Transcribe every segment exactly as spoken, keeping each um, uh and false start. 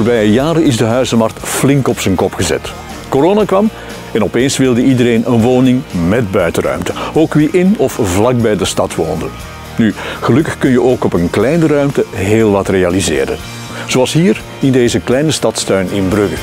voorbije jaren is de huizenmarkt flink op zijn kop gezet. Corona kwam en opeens wilde iedereen een woning met buitenruimte. Ook wie in of vlak bij de stad woonde. Nu, gelukkig kun je ook op een kleine ruimte heel wat realiseren. Zoals hier in deze kleine stadstuin in Brugge.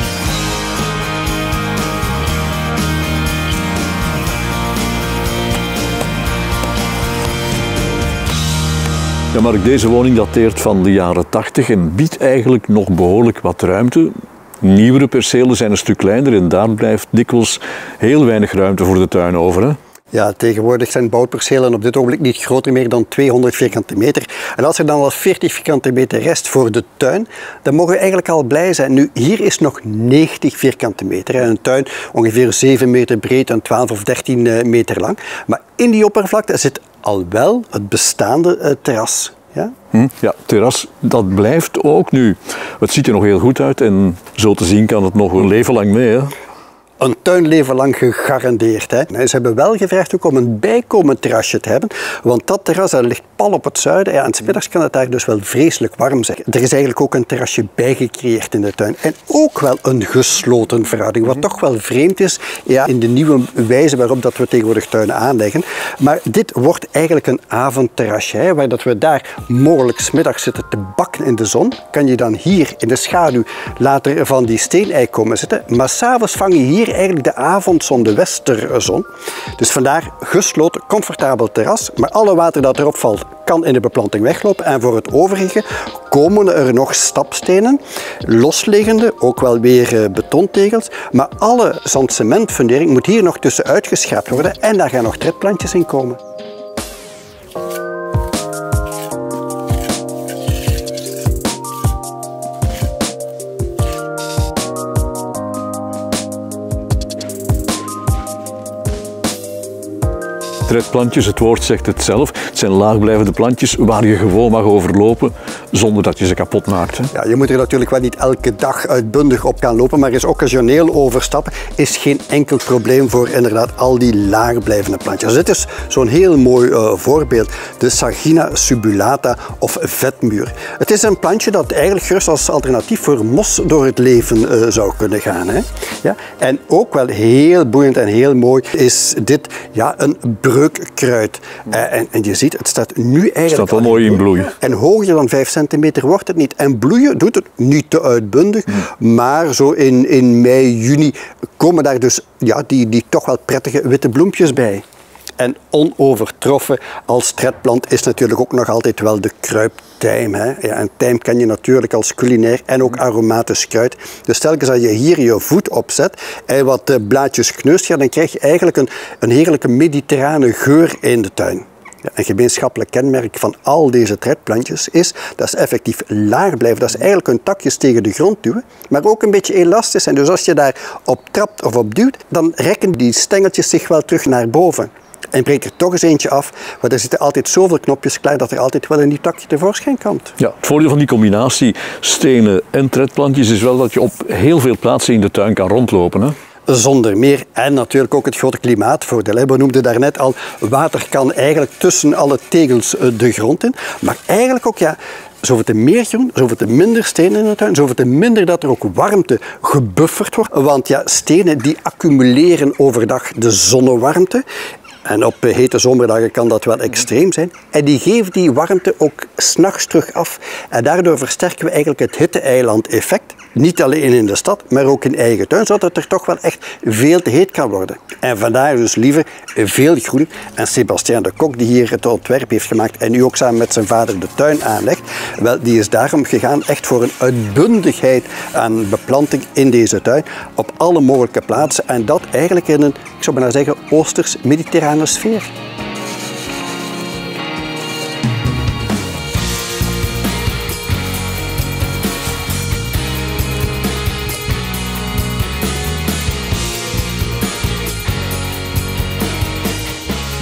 Ja, Mark, deze woning dateert van de jaren tachtig en biedt eigenlijk nog behoorlijk wat ruimte. Nieuwere percelen zijn een stuk kleiner en daar blijft dikwijls heel weinig ruimte voor de tuin over, hè? Ja, tegenwoordig zijn bouwpercelen op dit ogenblik niet groter meer dan tweehonderd vierkante meter. En als er dan al veertig vierkante meter rest voor de tuin, dan mogen we eigenlijk al blij zijn. Nu, hier is nog negentig vierkante meter. Een tuin ongeveer zeven meter breed en twaalf of dertien meter lang. Maar in die oppervlakte zit al wel het bestaande uh, terras. Ja? Hm, ja, terras, dat blijft ook nu. Het ziet er nog heel goed uit en zo te zien kan het nog een leven lang mee, hè? Een tuinleven lang gegarandeerd. Hè. Ze hebben wel gevraagd ook om een bijkomend terrasje te hebben, want dat terras dat ligt pal op het zuiden. Ja, en 's middags kan het daar dus wel vreselijk warm zijn. Er is eigenlijk ook een terrasje bijgecreëerd in de tuin. En ook wel een gesloten verhouding, wat toch wel vreemd is ja, in de nieuwe wijze waarop dat we tegenwoordig tuinen aanleggen. Maar dit wordt eigenlijk een avondterrasje, hè, waar dat we daar mogelijk 's middags zitten te bakken in de zon. Kan je dan hier in de schaduw later van die steeneik komen zitten. Maar 's avonds vang je hier eigenlijk de avondzon, de westerzon. Dus vandaar gesloten, comfortabel terras. Maar alle water dat erop valt, kan in de beplanting weglopen. En voor het overige komen er nog stapstenen, losliggende, ook wel weer betontegels. Maar alle zandcementfundering moet hier nog tussenuit geschraapt worden. En daar gaan nog tredplantjes in komen. Tredplantjes, het woord zegt het zelf. Het zijn laagblijvende plantjes waar je gewoon mag overlopen zonder dat je ze kapot maakt. Hè? Ja, je moet er natuurlijk wel niet elke dag uitbundig op gaan lopen, maar eens occasioneel overstappen is geen enkel probleem voor inderdaad al die laagblijvende plantjes. Dus dit is zo'n heel mooi uh, voorbeeld, de Sagina subulata of vetmuur. Het is een plantje dat eigenlijk gerust als alternatief voor mos door het leven uh, zou kunnen gaan. Hè? Ja? En ook wel heel boeiend en heel mooi is dit ja, een breukkruid. Uh, en, en je ziet, het staat nu eigenlijk... Het staat al mooi in bloei. En hoger dan vijf centimeter wordt het niet. En bloeien doet het niet te uitbundig, hmm. maar zo in, in mei, juni komen daar dus ja, die, die toch wel prettige witte bloempjes bij. En onovertroffen als tredplant is natuurlijk ook nog altijd wel de kruiptijm. Hè? Ja, en tijm ken je natuurlijk als culinair en ook aromatisch kruid. Dus telkens als je hier je voet op zet en wat blaadjes kneust, ja, dan krijg je eigenlijk een, een heerlijke mediterrane geur in de tuin. Ja, een gemeenschappelijk kenmerk van al deze tredplantjes is dat ze effectief laag blijven. Dat is eigenlijk hun takjes tegen de grond duwen, maar ook een beetje elastisch zijn. Dus als je daar op trapt of op duwt, dan rekken die stengeltjes zich wel terug naar boven. En breek er toch eens eentje af, want er zitten altijd zoveel knopjes klaar dat er altijd wel een nieuw takje tevoorschijn komt. Ja, het voordeel van die combinatie stenen en tredplantjes is wel dat je op heel veel plaatsen in de tuin kan rondlopen, hè? Zonder meer. En natuurlijk ook het grote klimaatvoordeel. We noemden daarnet al, water kan eigenlijk tussen alle tegels de grond in. Maar eigenlijk ook, ja, zoveel te meer groen, zoveel te minder stenen in de tuin, zoveel te minder dat er ook warmte gebufferd wordt. Want ja, stenen die accumuleren overdag de zonnewarmte. En op hete zomerdagen kan dat wel extreem zijn. En die geven die warmte ook 's nachts terug af. En daardoor versterken we eigenlijk het hitte-eiland-effect. Niet alleen in de stad, maar ook in eigen tuin, zodat het er toch wel echt veel te heet kan worden. En vandaar dus liever veel groen. En Sébastien de Kok, die hier het ontwerp heeft gemaakt en nu ook samen met zijn vader de tuin aanlegt, wel, die is daarom gegaan echt voor een uitbundigheid aan beplanting in deze tuin, op alle mogelijke plaatsen. En dat eigenlijk in een, ik zou bijna zeggen, oosters-mediterrane sfeer.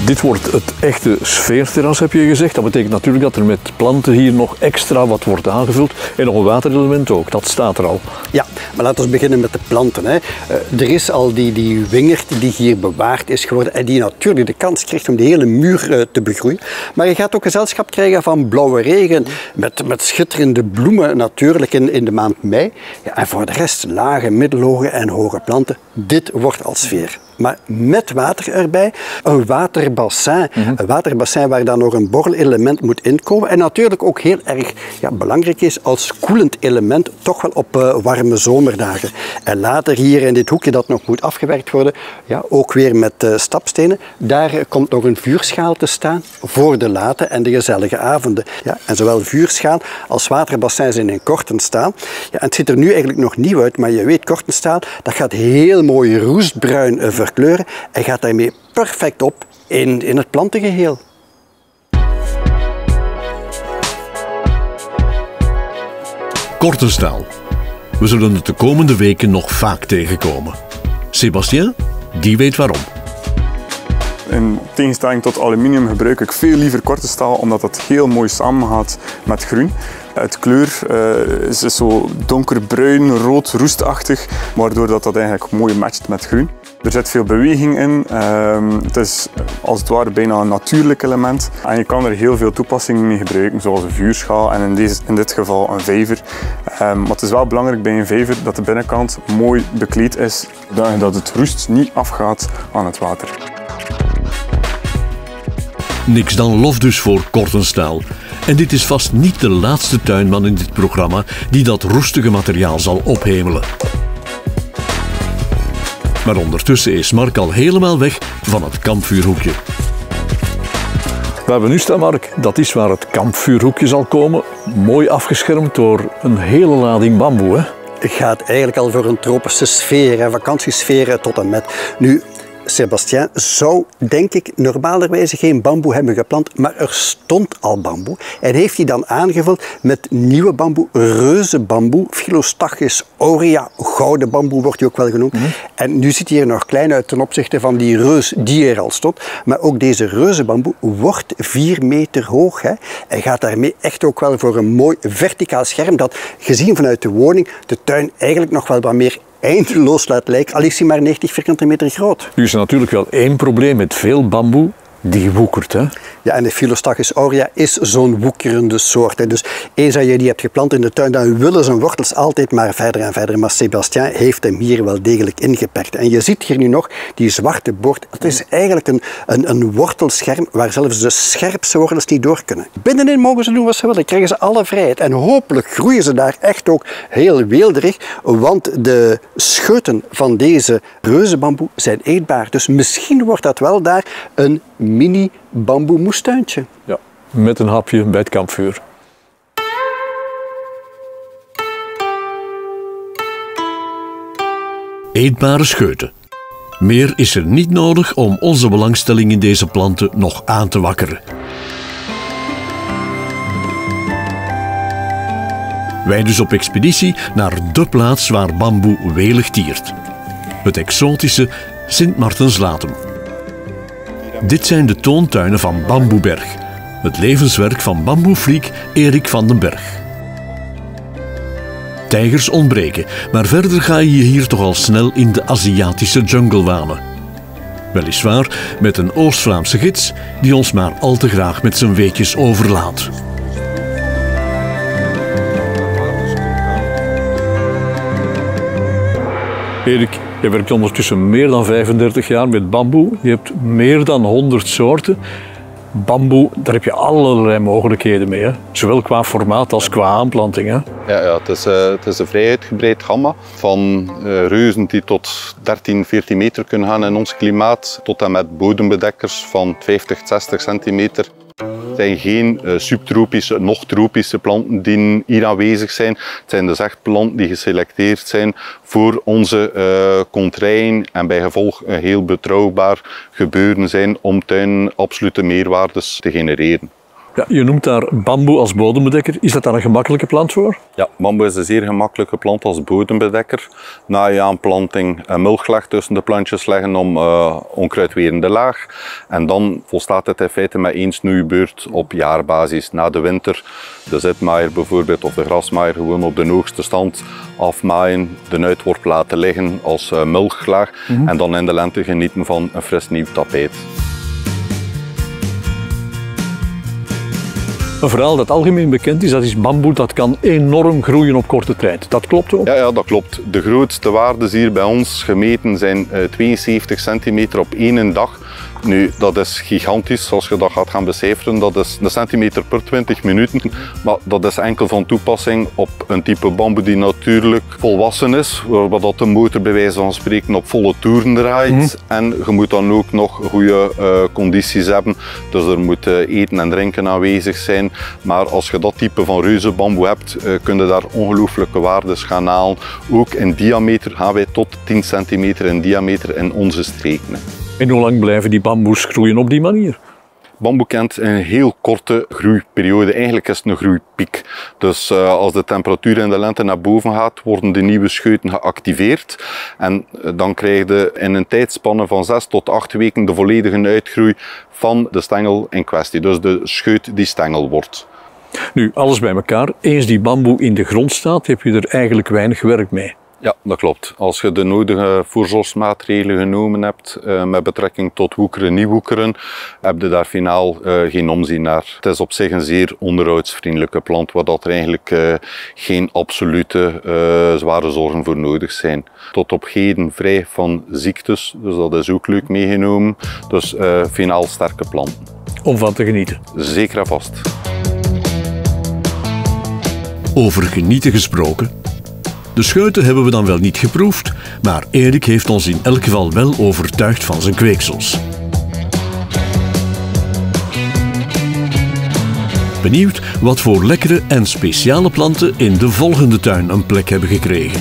Dit wordt het echte sfeerterras, heb je gezegd. Dat betekent natuurlijk dat er met planten hier nog extra wat wordt aangevuld. En nog een waterelement ook, dat staat er al. Ja, maar laten we beginnen met de planten. Hè. Uh, er is al die, die wingerd die hier bewaard is geworden en die natuurlijk de kans krijgt om de hele muur uh, te begroeien. Maar je gaat ook gezelschap krijgen van blauwe regen met, met schitterende bloemen natuurlijk in, in de maand mei. Ja, en voor de rest lage, middelhoge en hoge planten. Dit wordt al sfeer. Maar met water erbij, een waterbassin. Mm-hmm. Een waterbassin waar dan nog een borrelelement moet inkomen. En natuurlijk ook heel erg ja, belangrijk is als koelend element, toch wel op uh, warme zomerdagen. En later hier in dit hoekje dat nog moet afgewerkt worden, ja, ook weer met uh, stapstenen. Daar uh, komt nog een vuurschaal te staan voor de late en de gezellige avonden. Ja, en zowel vuurschaal als waterbassin zijn in Kortenstaal. Ja, en het ziet er nu eigenlijk nog nieuw uit, maar je weet, Kortenstaal, dat gaat heel mooi roestbruin uh, verkleuren en gaat daarmee perfect op in, in het plantengeheel. Kortenstaal. We zullen het de komende weken nog vaak tegenkomen. Sébastien, die weet waarom. In tegenstelling tot aluminium gebruik ik veel liever Kortenstaal omdat het heel mooi samengaat met groen. Het kleur uh, is zo donkerbruin, rood, roestachtig, waardoor dat, dat eigenlijk mooi matcht met groen. Er zit veel beweging in. Uh, het is als het ware bijna een natuurlijk element. En je kan er heel veel toepassingen mee gebruiken, zoals een vuurschaal en in, deze, in dit geval een vijver. Uh, maar het is wel belangrijk bij een vijver dat de binnenkant mooi bekleed is, zodat het roest niet afgaat aan het water. Niks dan lof dus voor Kortenstaal. En dit is vast niet de laatste tuinman in dit programma die dat roestige materiaal zal ophemelen. Maar ondertussen is Mark al helemaal weg van het kampvuurhoekje. Waar we nu staan, Mark, dat is waar het kampvuurhoekje zal komen. Mooi afgeschermd door een hele lading bamboe, hè? Het gaat eigenlijk al voor een tropische sfeer, een vakantiesfeer tot en met. Nu, Sébastien zou, denk ik, normalerwijze geen bamboe hebben geplant, maar er stond al bamboe. En heeft hij dan aangevuld met nieuwe bamboe, reuzenbamboe, Philostachys aurea, gouden bamboe wordt die ook wel genoemd. Mm-hmm. En nu ziet hij er nog klein uit ten opzichte van die reus die er al stond. Maar ook deze reuzenbamboe wordt vier meter hoog. Hè, en gaat daarmee echt ook wel voor een mooi verticaal scherm dat, gezien vanuit de woning, de tuin eigenlijk nog wel wat meer eindeloos laat lijken, al is hij maar negentig vierkante meter groot. Nu is er natuurlijk wel één probleem met veel bamboe. Die woekert, hè? Ja, en de Philostachys aurea is zo'n woekerende soort. Hè. Dus eens dat je die hebt geplant in de tuin, dan willen zijn wortels altijd maar verder en verder. Maar Sébastien heeft hem hier wel degelijk ingeperkt. En je ziet hier nu nog die zwarte boord. Het is eigenlijk een, een, een wortelscherm waar zelfs de scherpste wortels niet door kunnen. Binnenin mogen ze doen wat ze willen, krijgen ze alle vrijheid. En hopelijk groeien ze daar echt ook heel weelderig, want de scheuten van deze reuzenbamboe zijn eetbaar. Dus misschien wordt dat wel daar een mini bamboe moestuintje. Ja, met een hapje bij het kampvuur. Eetbare scheuten. Meer is er niet nodig om onze belangstelling in deze planten nog aan te wakkeren. Wij dus op expeditie naar de plaats waar bamboe welig tiert. Het exotische Sint Martens-Latem. Dit zijn de toontuinen van Bamboeberg, het levenswerk van bamboefreak Erik van den Berg. Tijgers ontbreken, maar verder ga je je hier toch al snel in de Aziatische jungle wanen. Weliswaar met een Oost-Vlaamse gids die ons maar al te graag met zijn weetjes overlaat. Erik, je werkt ondertussen meer dan vijfendertig jaar met bamboe. Je hebt meer dan honderd soorten. Bamboe, daar heb je allerlei mogelijkheden mee, hè? Zowel qua formaat als qua aanplanting. Hè? Ja, ja het, is, uh, het is een vrij uitgebreid gamma van uh, reuzen die tot dertien, veertien meter kunnen gaan in ons klimaat, tot en met bodembedekkers van vijftig, zestig centimeter. Het zijn geen uh, subtropische, nog tropische planten die hier aanwezig zijn. Het zijn dus echt planten die geselecteerd zijn voor onze uh, contraien en bij gevolg een heel betrouwbaar gebeuren zijn om tuinen absolute meerwaardes te genereren. Ja, je noemt daar bamboe als bodembedekker. Is dat daar een gemakkelijke plant voor? Ja, bamboe is een zeer gemakkelijke plant als bodembedekker. Na je aanplanting een mulchlag tussen de plantjes leggen om uh, onkruidwerende laag. En dan volstaat het in feite met één snoeibeurt op jaarbasis. Na de winter de zitmaaier bijvoorbeeld of de grasmaaier gewoon op de hoogste stand afmaaien, de uitworp laten liggen als uh, mulchlaag mm-hmm. en dan in de lente genieten van een fris nieuw tapijt. Een verhaal dat algemeen bekend is, dat is bamboe, dat kan enorm groeien op korte tijd. Dat klopt ook? Ja, ja, dat klopt. De grootste waarden hier bij ons gemeten zijn uh, tweeënzeventig centimeter op één dag. Nu, dat is gigantisch als je dat gaat gaan becijferen. Dat is een centimeter per twintig minuten. Maar dat is enkel van toepassing op een type bamboe die natuurlijk volwassen is. Waar dat de motor bij wijze van spreken op volle toeren draait. Mm. En je moet dan ook nog goede uh, condities hebben. Dus er moet uh, eten en drinken aanwezig zijn. Maar als je dat type van reuze bamboe hebt, uh, kun je daar ongelooflijke waarden gaan halen. Ook in diameter gaan wij tot tien centimeter in diameter in onze streken. En hoe lang blijven die bamboes groeien op die manier? Bamboe kent een heel korte groeiperiode. Eigenlijk is het een groeipiek. Dus uh, als de temperatuur in de lente naar boven gaat, worden de nieuwe scheuten geactiveerd. En uh, dan krijg je in een tijdspanne van zes tot acht weken de volledige uitgroei van de stengel in kwestie. Dus de scheut die stengel wordt. Nu, alles bij elkaar. Eens die bamboe in de grond staat, heb je er eigenlijk weinig werk mee. Ja, dat klopt. Als je de nodige voorzorgsmaatregelen genomen hebt uh, met betrekking tot woekeren, niet woekeren, heb je daar finaal uh, geen omzien naar. Het is op zich een zeer onderhoudsvriendelijke plant, waar dat er eigenlijk uh, geen absolute uh, zware zorgen voor nodig zijn. Tot op heden vrij van ziektes, dus dat is ook leuk meegenomen. Dus uh, finaal sterke plant. Om van te genieten. Zeker en vast. Over genieten gesproken. De scheuten hebben we dan wel niet geproefd, maar Erik heeft ons in elk geval wel overtuigd van zijn kweeksels. Benieuwd wat voor lekkere en speciale planten in de volgende tuin een plek hebben gekregen.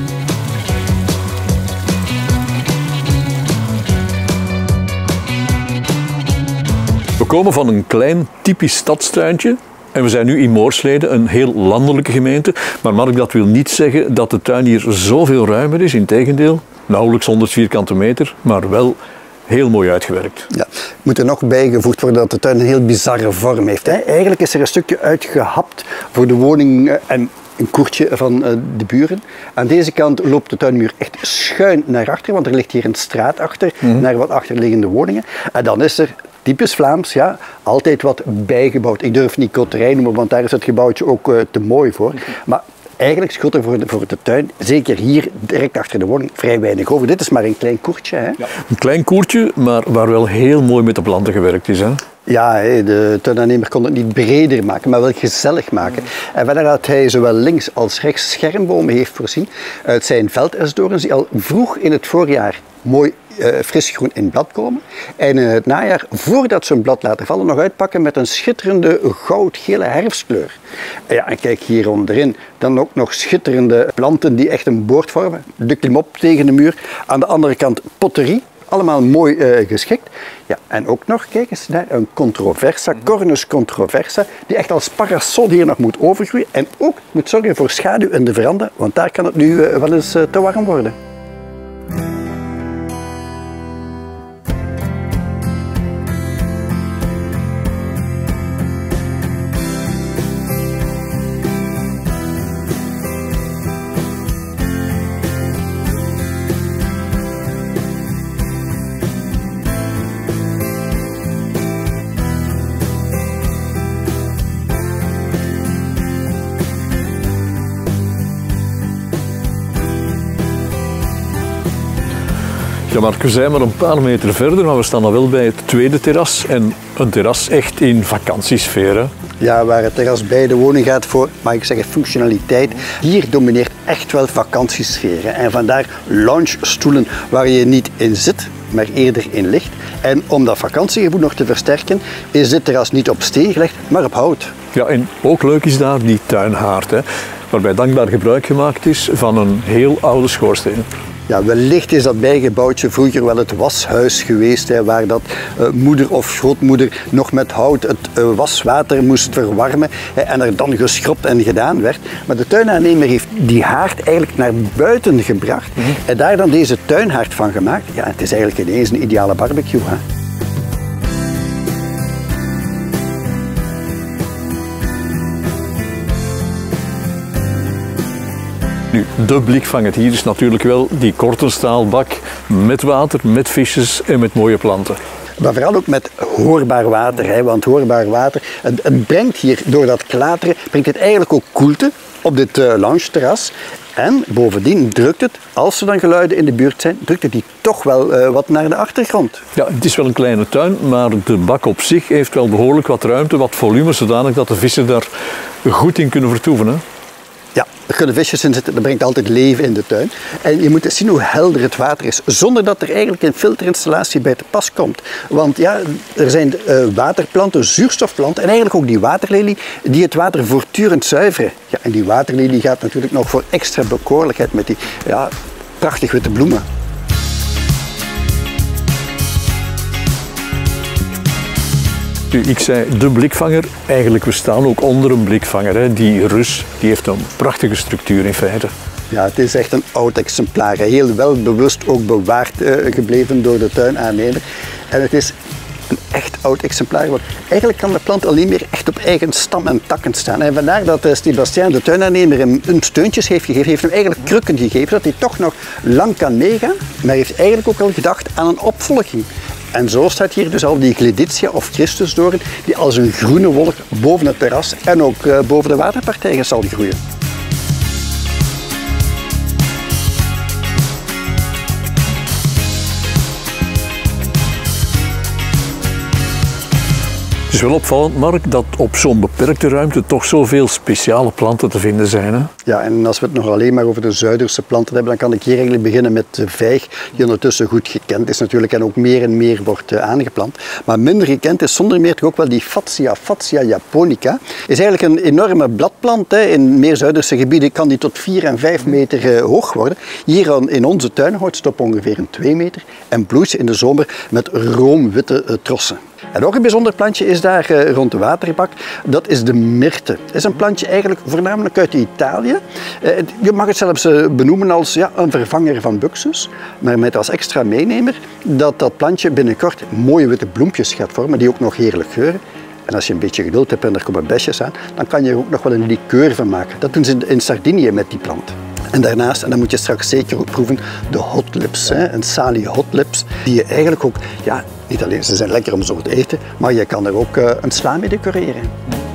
We komen van een klein typisch stadstuintje. En we zijn nu in Moorslede, een heel landelijke gemeente. Maar Mark, dat wil niet zeggen dat de tuin hier zoveel ruimer is. Integendeel, nauwelijks honderd vierkante meter, maar wel heel mooi uitgewerkt. Ja, moet er nog bijgevoegd worden dat de tuin een heel bizarre vorm heeft. Hè? Eigenlijk is er een stukje uitgehapt voor de woning en een koertje van de buren. Aan deze kant loopt de tuinmuur echt schuin naar achter, want er ligt hier een straat achter, mm-hmm. naar wat achterliggende woningen. En dan is er typisch Vlaams, ja, altijd wat bijgebouwd. Ik durf niet koterij noemen, want daar is het gebouwtje ook uh, te mooi voor. Maar eigenlijk scheelt er voor de, voor de tuin, zeker hier direct achter de woning, vrij weinig over. Dit is maar een klein koertje. Hè? Ja. Een klein koertje, maar waar wel heel mooi met de planten gewerkt is. Hè? Ja, de tuinaannemer kon het niet breder maken, maar wel gezellig maken. En verder had hij zowel links als rechts schermbomen heeft voorzien uit zijn veldesdorens die al vroeg in het voorjaar mooi uh, fris groen in blad komen. En in het najaar, voordat ze een blad laten vallen, nog uitpakken met een schitterende goudgele herfstkleur. Ja, en kijk hier onderin, dan ook nog schitterende planten die echt een boord vormen. De klimop tegen de muur. Aan de andere kant potterie. Allemaal mooi uh, geschikt. Ja, en ook nog, kijk eens daar, een controversa, Cornus controversa, die echt als parasol hier nog moet overgroeien. En ook moet zorgen voor schaduw in de veranda, want daar kan het nu uh, wel eens uh, te warm worden. Ja, Mark, we zijn maar een paar meter verder, maar we staan al wel bij het tweede terras. En een terras echt in vakantiesfeer, hè? Ja, waar het terras bij de woning gaat voor, mag ik zeggen, functionaliteit. Hier domineert echt wel vakantiesfeer. Hè? En vandaar loungestoelen waar je niet in zit, maar eerder in ligt. En om dat vakantiegevoel nog te versterken, is dit terras niet op steen gelegd, maar op hout. Ja, en ook leuk is daar die tuinhaard, hè? Waarbij dankbaar gebruik gemaakt is van een heel oude schoorsteen. Ja, wellicht is dat bijgebouwtje vroeger wel het washuis geweest, hè, waar dat uh, moeder of grootmoeder nog met hout het uh, waswater moest verwarmen hè, en er dan geschropt en gedaan werd. Maar de tuinaannemer heeft die haard eigenlijk naar buiten gebracht mm-hmm. en daar dan deze tuinhaard van gemaakt. Ja, het is eigenlijk ineens een ideale barbecue. Hè. Nu, de blikvanger hier is natuurlijk wel die kortenstaalbak met water, met visjes en met mooie planten. Maar vooral ook met hoorbaar water, hè, want hoorbaar water, het, het brengt hier door dat klateren, brengt het eigenlijk ook koelte op dit uh, loungeterras. En bovendien drukt het, als er dan geluiden in de buurt zijn, drukt het die toch wel uh, wat naar de achtergrond. Ja, het is wel een kleine tuin, maar de bak op zich heeft wel behoorlijk wat ruimte, wat volume, zodanig dat de vissen daar goed in kunnen vertoeven. Hè? Ja, er kunnen visjes in zitten, dat brengt altijd leven in de tuin. En je moet eens zien hoe helder het water is, zonder dat er eigenlijk een filterinstallatie bij te pas komt. Want ja, er zijn uh, waterplanten, zuurstofplanten en eigenlijk ook die waterlelie die het water voortdurend zuiveren. Ja, en die waterlelie gaat natuurlijk nog voor extra bekoorlijkheid met die ja, prachtig witte bloemen. Nu, ik zei de blikvanger, eigenlijk we staan ook onder een blikvanger. Hè. Die Rus die heeft een prachtige structuur in feite. Ja, het is echt een oud exemplaar. Heel wel bewust ook bewaard uh, gebleven door de tuinaannemer. En het is een echt oud exemplaar. Want eigenlijk kan de plant al niet meer echt op eigen stam en takken staan. En vandaar dat uh, Sebastiaan, de tuinaannemer, hem een steuntjes heeft gegeven. Heeft hem eigenlijk krukken gegeven, dat hij toch nog lang kan meegaan. Maar hij heeft eigenlijk ook al gedacht aan een opvolging. En zo staat hier dus al die Gleditsia of Christusdoorn die als een groene wolk boven het terras en ook uh, boven de waterpartijen zal groeien. Het is wel opvallend, Mark, dat op zo'n beperkte ruimte toch zoveel speciale planten te vinden zijn. Hè? Ja, en als we het nog alleen maar over de Zuiderse planten hebben, dan kan ik hier eigenlijk beginnen met de vijg, die ondertussen goed gekend is natuurlijk en ook meer en meer wordt uh, aangeplant. Maar minder gekend is zonder meer toch ook wel die Fatsia, Fatsia japonica. Is eigenlijk een enorme bladplant. Hè. In meer Zuiderse gebieden kan die tot vier en vijf meter uh, hoog worden. Hier in onze tuin houdt het op ongeveer een twee meter en bloeit in de zomer met roomwitte uh, trossen. En ook een bijzonder plantje is daar uh, rond de waterbak, dat is de myrte. Het is een plantje eigenlijk voornamelijk uit Italië. Uh, je mag het zelfs uh, benoemen als ja, een vervanger van buxus, maar met als extra meenemer dat dat plantje binnenkort mooie witte bloempjes gaat vormen, die ook nog heerlijk geuren. En als je een beetje geduld hebt en er komen besjes aan, dan kan je er ook nog wel een liqueur van maken. Dat doen ze in Sardinië met die plant. En daarnaast, en dan moet je straks zeker ook proeven, de hot lips, hè, een salie hot lips, die je eigenlijk ook, ja, niet alleen ze zijn lekker om zo te eten, maar je kan er ook uh, een sla mee decoreren.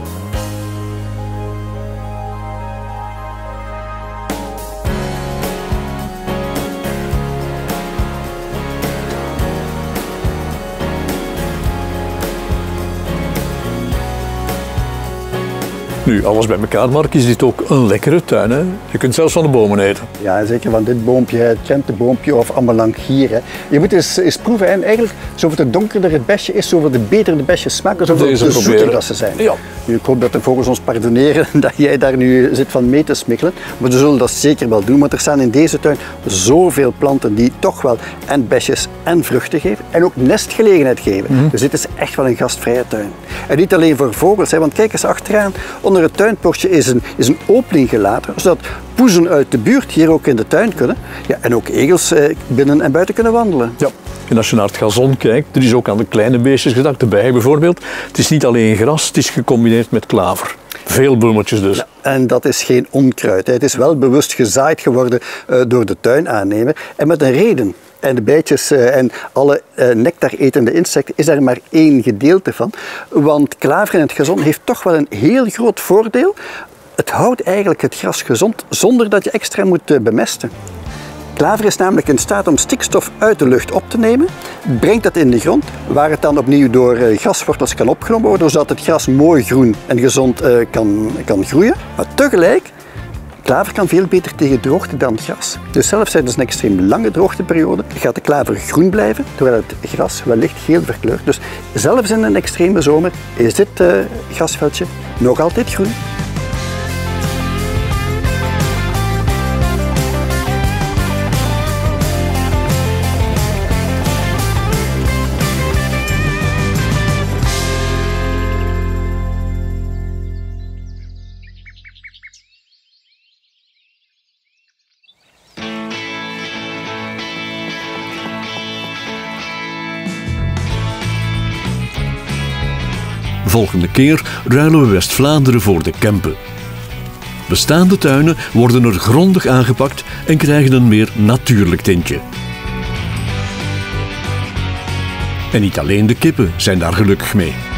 Nu, alles bij elkaar, Mark, is dit ook een lekkere tuin. Hè? Je kunt zelfs van de bomen eten. Ja, zeker van dit boompje, het krentenboompje of ambelanchier. Hè. Je moet eens, eens proeven. En eigenlijk, zoveel donkerder het besje is, zoveel de beter de besjes smaken, zoveel de zoeter dat ze zijn. Ja. Nu, ik hoop dat de vogels ons pardoneren dat jij daar nu zit van mee te smikkelen. Maar we zullen dat zeker wel doen, want er staan in deze tuin zoveel planten die toch wel en besjes en vruchten geven en ook nestgelegenheid geven. Mm-hmm. Dus dit is echt wel een gastvrije tuin. En niet alleen voor vogels, hè, want kijk eens achteraan. Onder het tuinpoortje is een, is een opening gelaten, zodat poezen uit de buurt hier ook in de tuin kunnen. Ja, en ook egels eh, binnen en buiten kunnen wandelen. Ja. En als je naar het gazon kijkt, er is ook aan de kleine beestjes gedacht, de bijen bijvoorbeeld. Het is niet alleen gras, het is gecombineerd met klaver. Veel bloemetjes dus. Ja, en dat is geen onkruid. Hè. Het is wel bewust gezaaid geworden uh, door de tuinaannemer en met een reden. En de bijtjes uh, en alle uh, nectaretende insecten is daar maar één gedeelte van. Want klaver in het gazon heeft toch wel een heel groot voordeel. Het houdt eigenlijk het gras gezond zonder dat je extra moet uh, bemesten. Klaver is namelijk in staat om stikstof uit de lucht op te nemen, brengt dat in de grond, waar het dan opnieuw door uh, graswortels kan opgenomen worden, zodat het gras mooi groen en gezond uh, kan, kan groeien. Maar tegelijk, klaver kan veel beter tegen droogte dan gras. Dus zelfs tijdens een extreem lange droogteperiode gaat de klaver groen blijven, terwijl het gras wellicht geel verkleurt. Dus zelfs in een extreme zomer is dit uh, grasveldje nog altijd groen. Volgende keer ruilen we West-Vlaanderen voor de Kempen. Bestaande tuinen worden er grondig aangepakt en krijgen een meer natuurlijk tintje. En niet alleen de kippen zijn daar gelukkig mee.